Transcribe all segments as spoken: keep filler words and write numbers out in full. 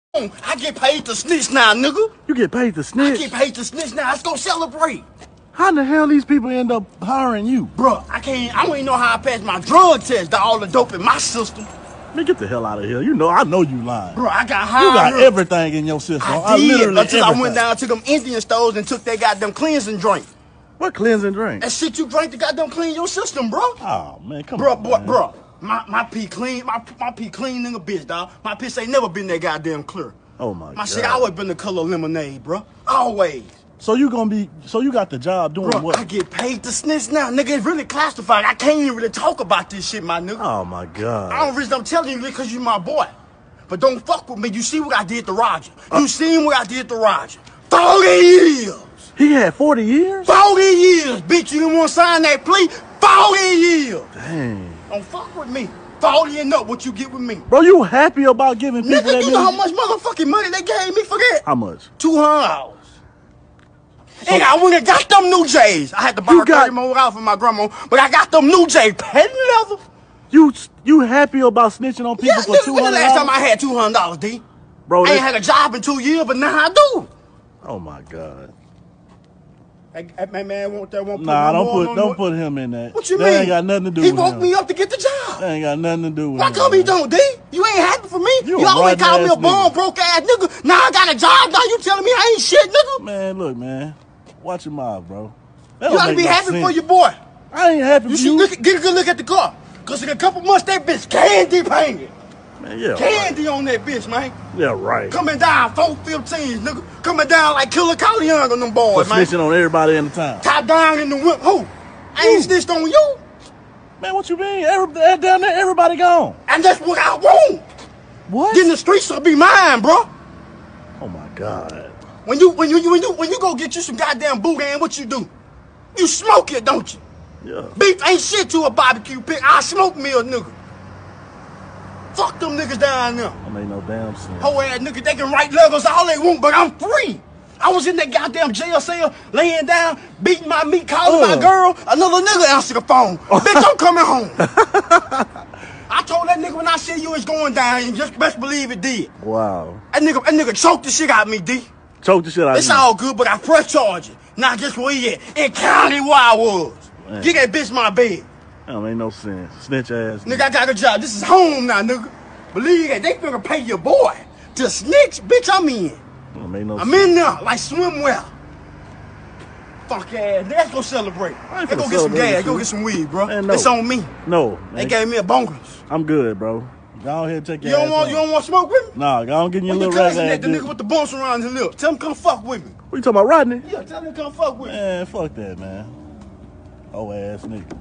I get paid to snitch now, nigga. You get paid to snitch? I get paid to snitch now. Let's go celebrate. How in the hell these people end up hiring you? Bruh, I can't, I don't even know how I passed my drug test. All the dope in my system. Man, get the hell out of here. You know, I know you lying. Bro, I got hired. You got everything in your system. I, I did, literally until everything. I went down to them Indian stores and took that goddamn cleansing drink. What cleansing drink? That shit you drink to goddamn clean your system, bro. Oh, man, come bro, on, Bro, man. bro, my, my pee clean, my, my pee clean nigga bitch, dog. My piss ain't never been that goddamn clear. Oh, my, my God. My shit always been the color of lemonade, bro. Always. So you gonna be, so you got the job doing bro, what? I get paid to snitch now, nigga. It's really classified. I can't even really talk about this shit, my nigga. Oh, my God. I don't reason I'm telling you because you my boy. But don't fuck with me. You see what I did to Roger. You uh, seen what I did to Roger. forty years. He had forty years? forty years, bitch. You didn't want to sign that plea? forty years. Dang. Don't fuck with me. forty and up what you get with me. Bro, you happy about giving people nigga, that you know how much motherfucking money they gave me for that? How much? two hundred dollars. So, and I went and got them new J's. I had to borrow thirty more out for my grandma, but I got them new J's. Patent leather. You you happy about snitching on people yeah, for two hundred dollars? When the last time I had two hundred dollars, D? Bro, I ain't had a job in two years, but now I do. Oh, my God. That man, man won't that won't Nah, put don't put put don't put him in that. What you that mean? That ain't got nothing to do he with him. He woke me up to get the job. That ain't got nothing to do with Why him. Why come he don't, D? You ain't happy for me? You, you always call me a bum, broke ass nigga. Now I got a job, now you telling me I ain't shit, nigga? Man, look, man. Watch your mouth, bro. That you gotta be no happy sense. For your boy. I ain't happy you for you. you. Look, get a good look at the car. Cause in a couple months, that bitch candy painted. Man, yeah, candy right. on that bitch, man. Yeah, right. Coming down four fifteen, nigga. Coming down like Killer Collie Young on them boys, For man. snitching on everybody in the town. Top down in the whip. Who? I ain't snitched on you. Man, what you mean? Every, down there, everybody gone. And that's what I want. What? Then the streets will be mine, bro. Oh my God. When you when you when you when you go get you some goddamn boudin, what you do? You smoke it, don't you? Yeah. Beef ain't shit to a barbecue pit. I smoke me a nigga. Fuck them niggas down there. I ain't no damn sense. Whole ass niggas, they can write letters all they want, but I'm free. I was in that goddamn jail cell, laying down, beating my meat, calling uh. my girl. Another nigga answered the phone. Bitch, I'm coming home. I told that nigga when I said you was going down, and just best believe it did. Wow. That nigga, that nigga choked the shit out of me, D. Choked the shit out of me. It's all good, but I press charges. Now guess where he at? In county where I was. Man. Get that bitch my bed. That don't make no sense. Snitch ass. Nigga, I got a job. This is home now, nigga. Believe that. They finna pay your boy to snitch. Bitch, I'm in. That don't make no I'm sense. in there like swimwear. Fuck ass. Let's go celebrate. Let's go get some gas. Go get some weed, bro. Man, no. It's on me. No. Man. They gave me a bonus. I'm good, bro. Go ahead and take your you don't ass want, on. You don't want to smoke with me? Nah, go on, get your when little rag ass. The nigga with the bumps around his lip. Tell him come fuck with me. What you talking about, Rodney? Yeah, tell him come fuck with me. Man, fuck that, man. Oh ass nigga.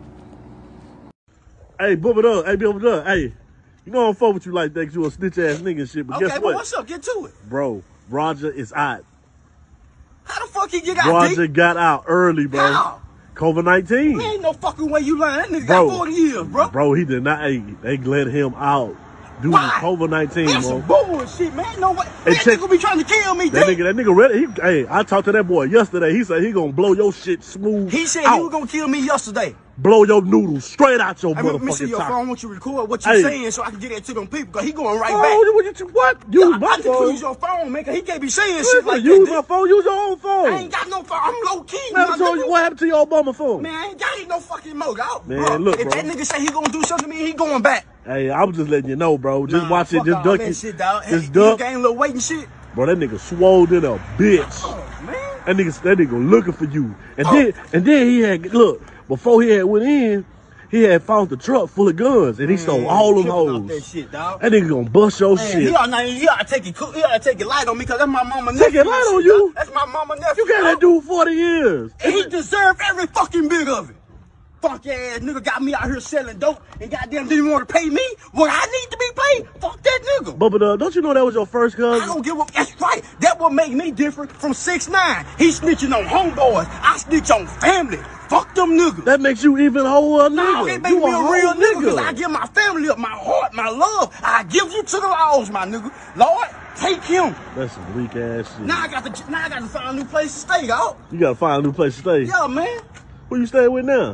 Hey, bub it up. Hey, bub it up. Hey, you know I don't fuck with you like that because you a snitch ass nigga and shit. But okay, guess but what? what's up? Get to it. Bro, Roger is out. How the fuck he get out? Roger D? got out early, bro. How? COVID nineteen. There ain't no fucking way you lying. That nigga bro, got forty years, bro. Bro, he did not. Hey, they let him out due to COVID nineteen, That's bro. some bullshit, man. No way. Hey, that check, nigga be trying to kill me, That dude. nigga, that nigga ready. He, hey, I talked to that boy yesterday. He said he gonna blow your shit smooth. He said out. he was gonna kill me yesterday. Blow your noodles straight out your I motherfucking Let me see your top. phone. I want you to record what you hey. saying so I can get that to them people. Cause he going right oh, back. What? You, what? Use yeah, my I phone. use your phone, man. Cause he can't be saying Listen, shit like use that. Use my phone. Use your own phone. I ain't got no phone. I'm low key. Man, so you, what happened to your Obama phone? Man, I ain't got it no fucking more, dog. Man, bro, look, if bro. that nigga say he gonna do something to me, he going back. Hey, I was just letting you know, bro. Just nah, watch it. Just duck it. Shit, dog. Just hey, duck. You gain a little weight and shit. Bro, that nigga swole in a bitch. Oh, man. That nigga, that nigga looking for you. And oh. then, and then he had look before he had went in. He had found the truck full of guns, and he stole man, all them hoes. That shit, dog. That nigga gonna bust your man, shit. He ought, he ought to take it. He ought to take it light on me, cause that's my mama nephew. Take it light on shit, you? Dog. That's my mama nephew. You got that dude forty years. And he deserved every fucking bit of it. Fuck ass nigga got me out here selling dope and goddamn didn't want to pay me what I need to be paid. Fuck that nigga. But, but uh, don't you know that was your first cousin? I don't give a. That's right. That what make me different from six nine. He snitching on homeboys. I snitch on family. Fuck them niggas. That makes you even whole a nigga. No, it make you me a, a real nigga. Cause nigga. I give my family up, my heart, my love. I give you to the laws, my nigga. Lord, take him. That's some weak ass shit. Now I got to. Now I got to find a new place to stay, dog. You gotta find a new place to stay. Yeah, man. Who you staying with now?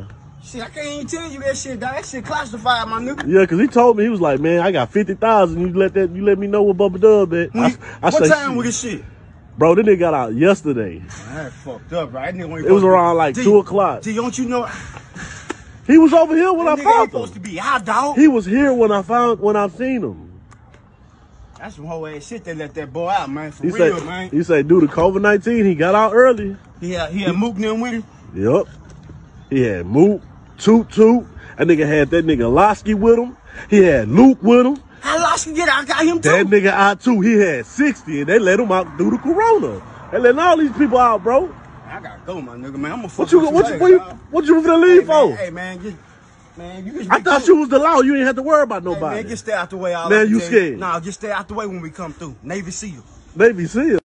Shit, I can't even tell you that shit, dog. That shit classified, my nigga. Yeah, cause he told me, he was like, man, I got fifty thousand. You let that, you let me know what Bubba Dub at. When I, you, I what say, time shit. was this shit? Bro, that nigga got out yesterday. Man, that's fucked up, right? That nigga ain't It was supposed to around be- like D, two o'clock. D, don't you know? He was over here when That I nigga ain't found supposed to him. be out, dog. He was here when I found, when I seen him. That's some whole ass shit they let that boy out, man. For He real, said, man. he said, due to COVID nineteen, he got out early. He had, he had Mook and them with him. Yep. He had Mook, Toot Toot. That nigga had that nigga Lasky with him. He had Luke with him. How lost you get out? I got him too. That nigga out too. He had sixty, and they let him out through the corona. They letting all these people out, bro. I gotta go, my nigga, man. I'm gonna fuck What you, with what you, later, what you, dog. what you finna Hey, leave man, for? hey, man, get, man, you just I be thought cool. you was the law. You ain't have to worry about Hey, nobody. man, just stay out the way. All Man, I can you tell scared. Nah, just stay out the way when we come through. Navy SEAL. Navy SEAL.